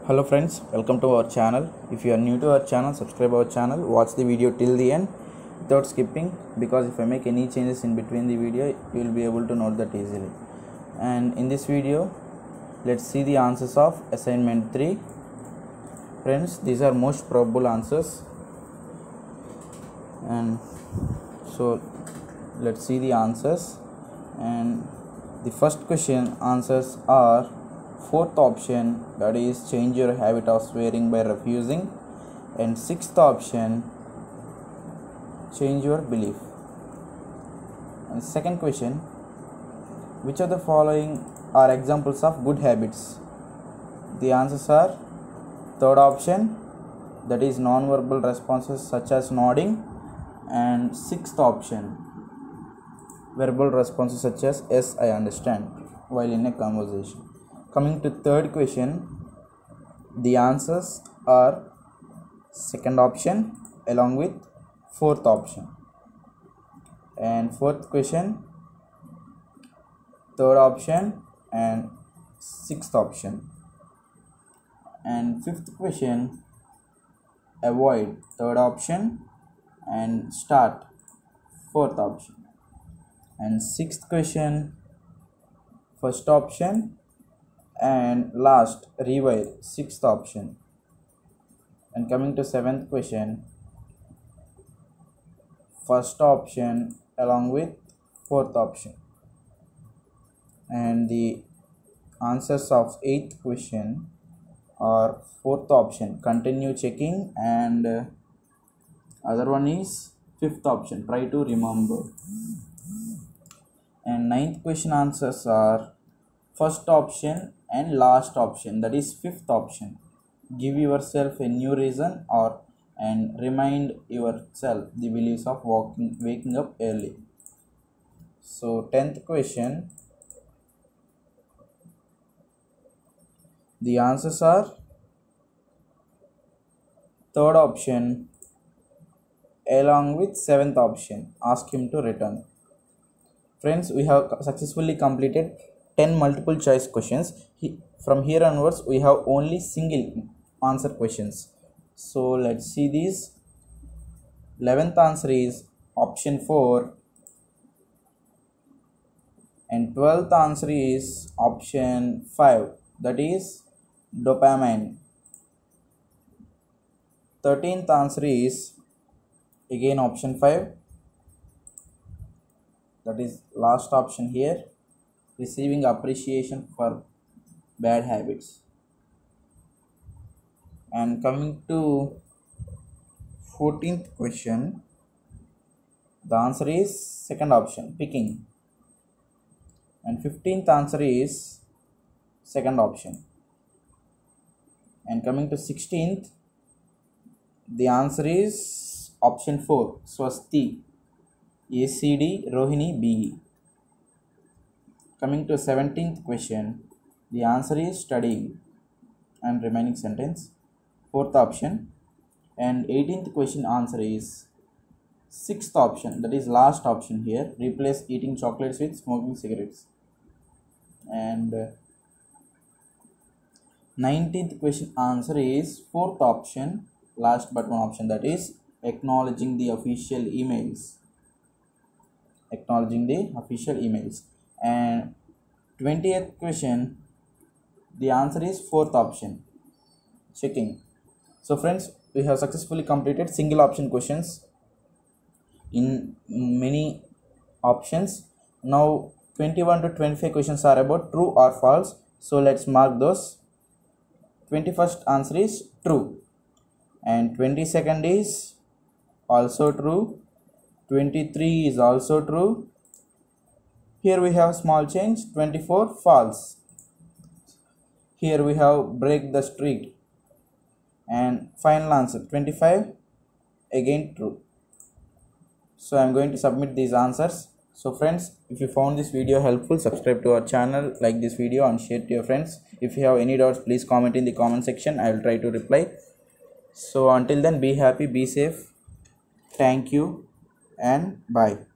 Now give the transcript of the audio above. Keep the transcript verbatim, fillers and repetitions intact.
Hello friends, welcome to our channel. If you are new to our channel, subscribe our channel, watch the video till the end without skipping, because if I make any changes in between the video, you will be able to note that easily. And in this video, let's see the answers of assignment three. Friends, these are most probable answers, and so let's see the answers. And the first question answers are fourth option, that is change your habit of swearing by refusing, and sixth option, change your belief. And second question, which of the following are examples of good habits? The answers are third option, that is non-verbal responses such as nodding, and sixth option, verbal responses such as yes, I understand while in a conversation. Coming to third question, the answers are second option along with fourth option. And fourth question, third option and sixth option. And fifth question, avoid third option and start fourth option. And sixth question, first option, and last rewire sixth option. And coming to seventh question, first option along with fourth option. And the answers of eighth question are fourth option, continue checking, and uh, other one is fifth option, try to remember. And ninth question answers are first option and last option, that is fifth option, give yourself a new reason or and remind yourself the beliefs of walking waking up early. So tenth question, the answers are third option along with seventh option, ask him to return. Friends, we have successfully completed ten multiple choice questions. He, from here onwards we have only single answer questions. So let's see these. eleventh answer is option four, and twelfth answer is option five, that is dopamine. thirteenth answer is again option five, that is last option here, receiving appreciation for bad habits. And coming to fourteenth question, the answer is second option, picking. And fifteenth answer is second option. And coming to sixteenth, the answer is option four, Swasti, A C D, Rohini, B E. Coming to seventeenth question, the answer is studying and remaining sentence, fourth option. And eighteenth question answer is sixth option, that is last option here, replace eating chocolates with smoking cigarettes. And uh, nineteenth question answer is fourth option, last but one option, that is acknowledging the official emails. Acknowledging the official emails. And twentieth question, the answer is fourth option, checking. So friends, we have successfully completed single option questions in many options. Now twenty-one to twenty-five questions are about true or false, so let's mark those. twenty-first answer is true, and twenty-second is also true, twenty-three is also true. Here we have small change, twenty-four false. Here we have break the streak. And final answer twenty-five again true. So I am going to submit these answers. So friends, if you found this video helpful, subscribe to our channel, like this video and share to your friends. If you have any doubts, please comment in the comment section, I will try to reply. So until then, be happy, be safe. Thank you and bye.